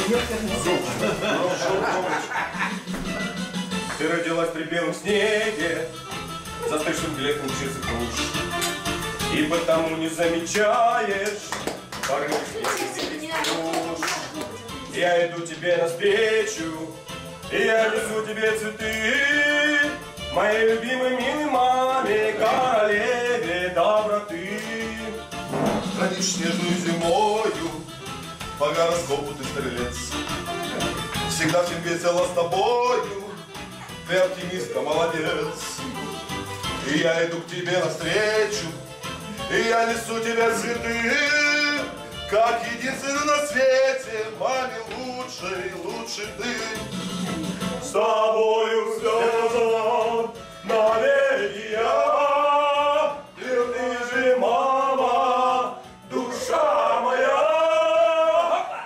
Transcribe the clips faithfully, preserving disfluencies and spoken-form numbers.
Ты родилась при первом снеге, застывшим летом часы круж, и потому не замечаешь порыв снег. Я иду тебе навстречу, и я несу тебе цветы, моей любимой милой маме, королеве доброты. Родишь снежную зимою, по гороскопу ты стрелец. Всегда всем весело с тобою, ты оптимистка, молодец. И я иду к тебе навстречу, и я несу тебе цветы, как единственный на свете, маме лучшей, лучший ты. С тобою связан навеки я, ты, ты же мама, душа моя.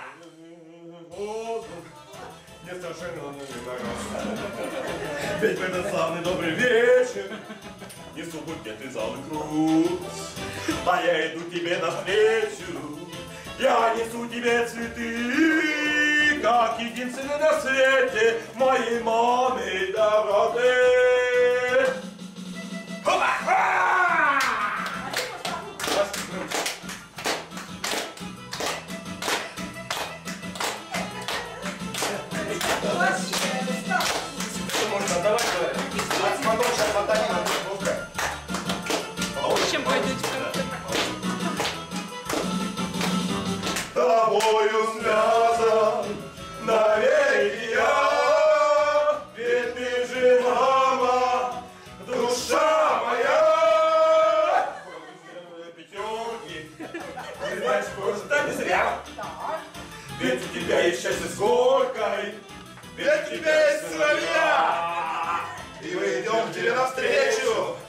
Мне совершенно не нравится. Ведь в этот славный добрый вечер несу букет из алых роз, а я иду тебе навстречу, я несу тебе цветы, как единственный на свете, моей маме доброты. Можно, давай, потом сейчас фонтанина, пускай. Чем пойдете? Тобою связан навеки я, ведь ты же мама, душа моя. Пятерки, ты знаешь, просто не зря. Ведь у тебя есть счастье сколько, ведь у тебя есть сыновья. И мы идем к тебе навстречу,